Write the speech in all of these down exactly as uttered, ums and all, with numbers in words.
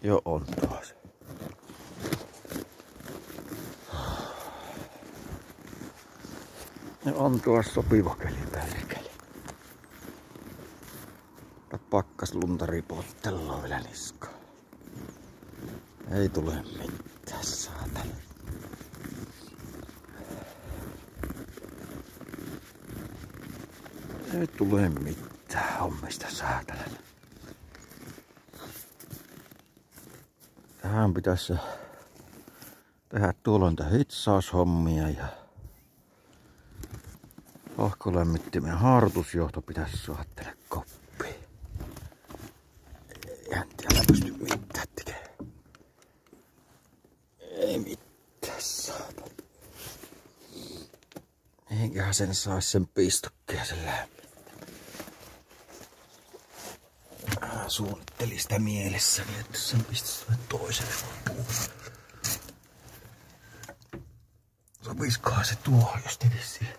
Jo on taas. Ja on tuossa sopiva keli perkele. Pakkaslunta ripotteloo vielä niskaan. Ei tule mitään, saatana. Ei tule mitään hommista, saatana. Tähän pitäisi tehdä tuolonta hitsaushommia ja lohkolämmittimen haarutusjohto pitäisi saada tänne koppiin. Eihän täällä pysty mitään tekemään. Ei mitään, saatana. Mihinkähän sen sais sen pistokkeen sen lämmin. Suunnittelin sitä mielessäni, että sen pistäisi toiselle puolelle. Sopiskohan se tuo, jos tekisi siihen.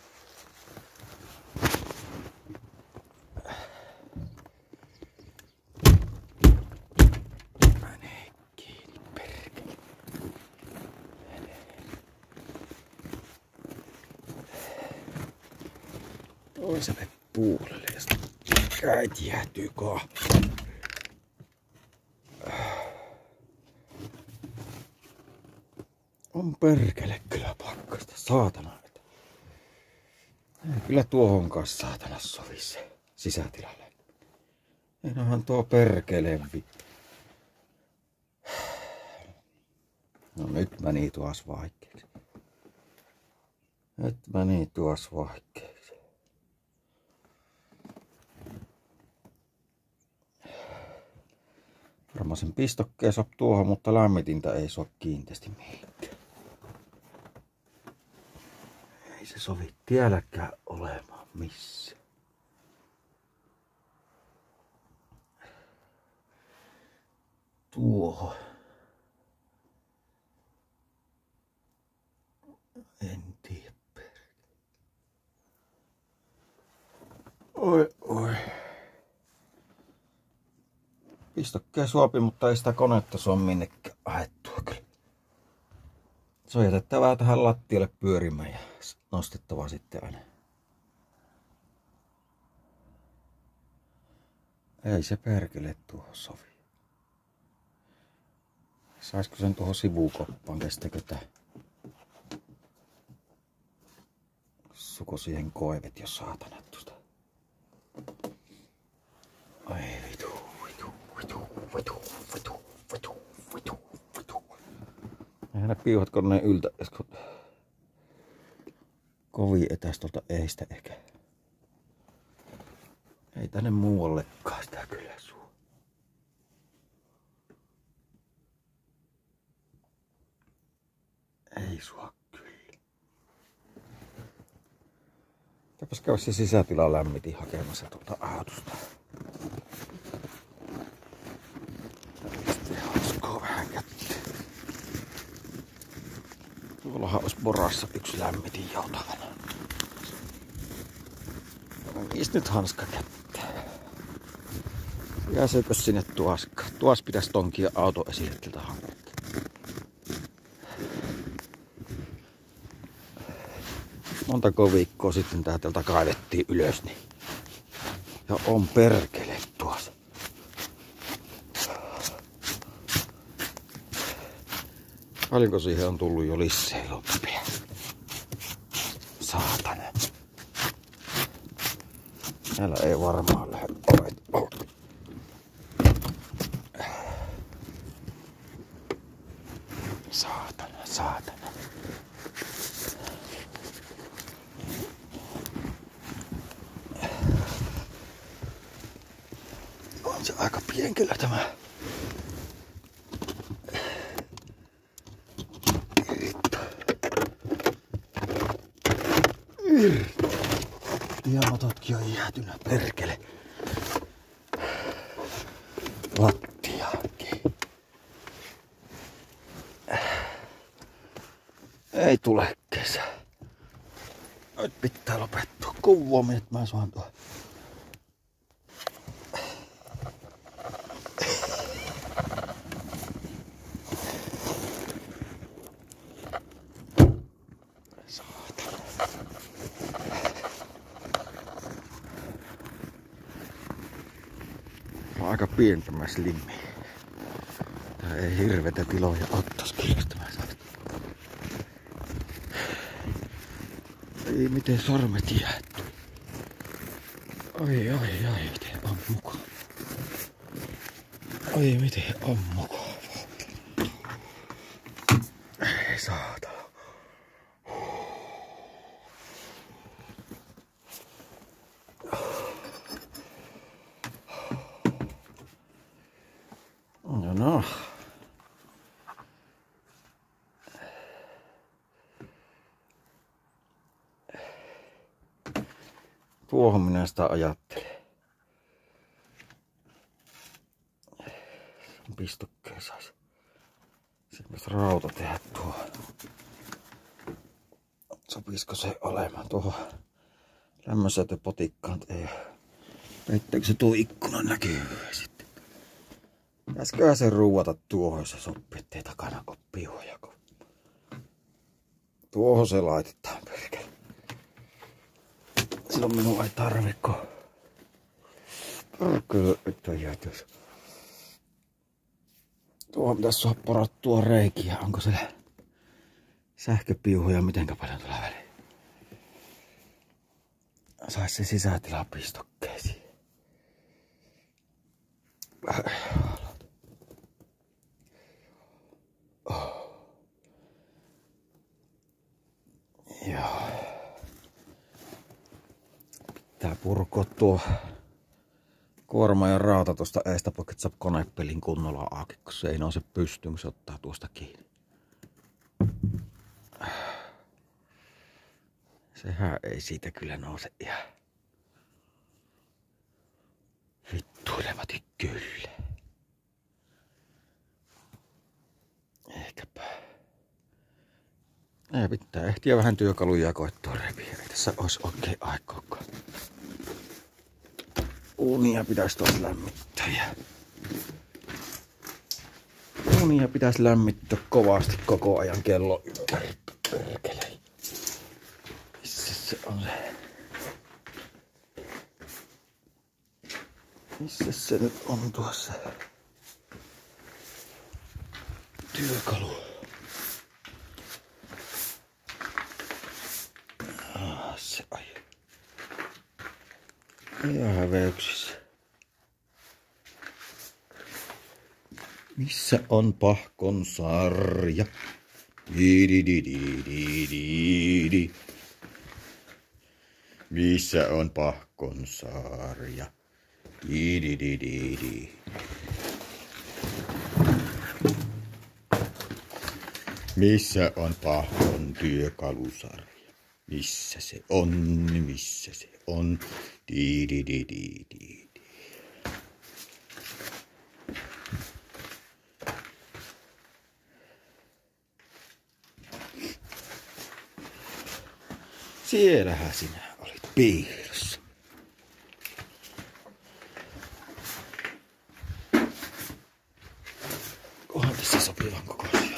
Menee kiinni, perkele. Toiselle puolelle ja sitten käit jäätyy kahteen. On perkele kyllä pakkasta, saatana. Ei kyllä tuohon kanssa saatana sovi se sisätilalle. Einähän tuo perkeleen vi... No nyt meni tuos vaikeeksi. Nyt meni tuos vaikeeksi. Varmaan sen pistokkeen sop tuohon, mutta lämmitintä ei soo kiinteästi mihinkään. Ei se sovi tielläkään olemaan missä. Tuohon. En tiedä. Oi oi. Pistokkeen suopi, mutta ei sitä konetta se on minnekään ajettua kyllä. Se on jätettävää tähän lattialle pyörimään ja nostettava sitten aina. Ei se perkele tuohon sovi. Saisiko sen tuohon sivukoppaan, kestääkö tää? Suko siihen koivet jo saatana tuosta. Ai vitu, vitu, vitu, vitu, vitu, vitu, vitu, vitu. Eihän ne piuhatko ne yltä, kun kovin etäs tuolta eistä ehkä. Ei tänne muuallekaan sitä kyllä suu. Ei sua kyllä. Täpäs käydä se sisätila lämmitin hakemassa tuolta autosta. Sitten hauskoo vähän kättä. Tuollahan olisi porassa yksi lämmitin joutavana. Miis nyt hanska kättä? Jäseekö sinne tuoska? Tuos pitäisi tonkia auto esille tältä hankkia. Montako viikkoa sitten tää täältä kaivettiin ylös, niin ja on perkele tuossa. Paljonko siihen on tullut jo lisää loppia? Saatana. Täällä ei varmaan lähde ovet auki. Saatana, saatana. On se aika pien kyllä tämä. Tiamatotkin on jäätynä perkele. Lattiaankin. Ei tule kesä. Nyt pitää lopettua kuvoaminen, että mä saan tuohon. aika pieni tämä slimmi. Tää ei hirvetä tiloja ottais kyllä tämä saisi. Ei miten sormet jäätty. Ai ai ai miten on mukava. Ai miten on mukava. Ei saatana. No no. Tuohon minä sitä ajattelen. Pistokkeen sais. Semmoista rauta tehdä tuohon. Sopisiko se olemaan tuohon lämmönsäätöpotikkaan? Ei. Peittääkö se tuo ikkuna näkyy sitten? Pitäisiköhän se ruuata tuohon, jos se sopii, ettei takana oo pihoja. Tuohon se laitetaan perkele. Silloin minua ei tarviko. Perkele, että jätys. Tuohon pitäisi saada porattua reikiä. Onko se sähköpiuhoja mitenkä paljon tulee väliin? Sais se sisätila pistokkeisiin. Oh. Joo. Pitää purkoa tuo kuorma ja rauta tuosta eestä poikki, että saa konepelin kunnolla auki, kun se ei nouse pystyyn, kun se ottaa tuosta kiinni. Sehän ei siitä kyllä nouse ihan. Vittuilemati kyllä. Ehkäpä. Ei pitää ehtiä vähän työkaluja koittua repiä. Ei tässä olisi oikein aikaakaan. Uunia pitäisi tuossa lämmittää. Uunia pitäisi lämmittää kovasti koko ajan kello ympäri. Perkele. Missä se on se? Missä se nyt on tuossa? Työkalu. Ah, se ai. Ihan häveyksissä. Missä on Pahkon sarja? Di-di-di-di-di-di-di. Missä on Pahkon sarja? Di-di-di-di-di. Missä on Pahkon työkalusarja? Missä se on? Missä se on? Di-di-di-di-di. Siellähän sinä olit piilossa. Kohan tässä sopivan kokoisia.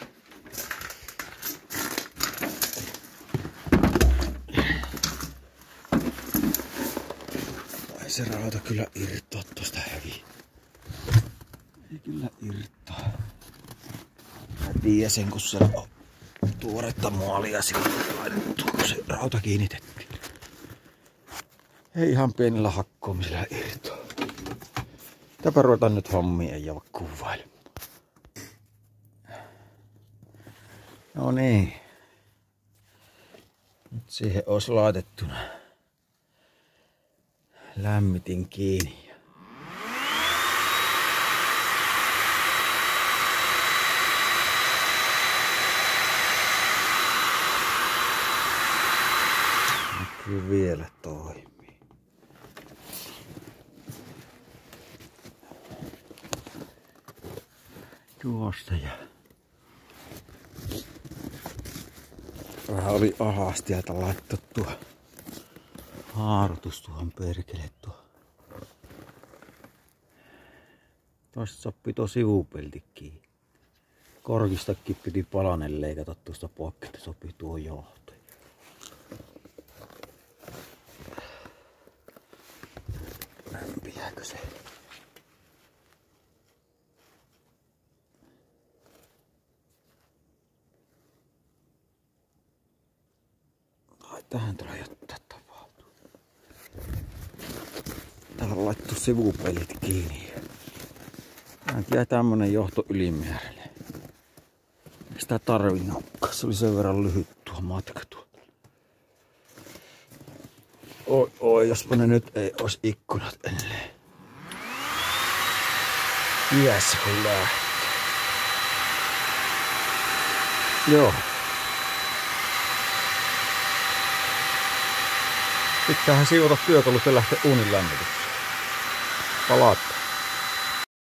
Ei se rauta kyllä irtoa tosta häviä. Ei kyllä irtoa. Mä tiedän sen, kun siellä on tuoretta muolia silloin laitettu, kun se rauta kiinnitettiin. Ei ihan pienellä hakkoamisella irtoa. Täpä ruvetaan nyt hommia ja kuvailemaan. No niin. Nyt siihen olisi laitettuna lämmitin kiinni. Kyllä vielä toimii. Tuosta ja vähän oli ahastialta laittaa tuo haarutus tuohon perkele tuo. Tuosta sopii tuo sivupeltikin. Korkistakin piti palanen leikata tuosta poikki, että sopii tuo johto. Lämpiääkö se? Tähän tulee jotain tapahtuu. Täällä on laittu sivupelit kiinni. Tähän jäi tämmönen johto ylimääräinen. Ei sitä tarvinnutkaan. Se oli sen verran lyhyt tuo matka tuolta. Oi oi, jospa ne nyt ei ois ikkunat ennen. Iässä kun lähtee. Joo. Pitäähän siivota työkalut ja lähteä uunin lämmitykseen. Palataan.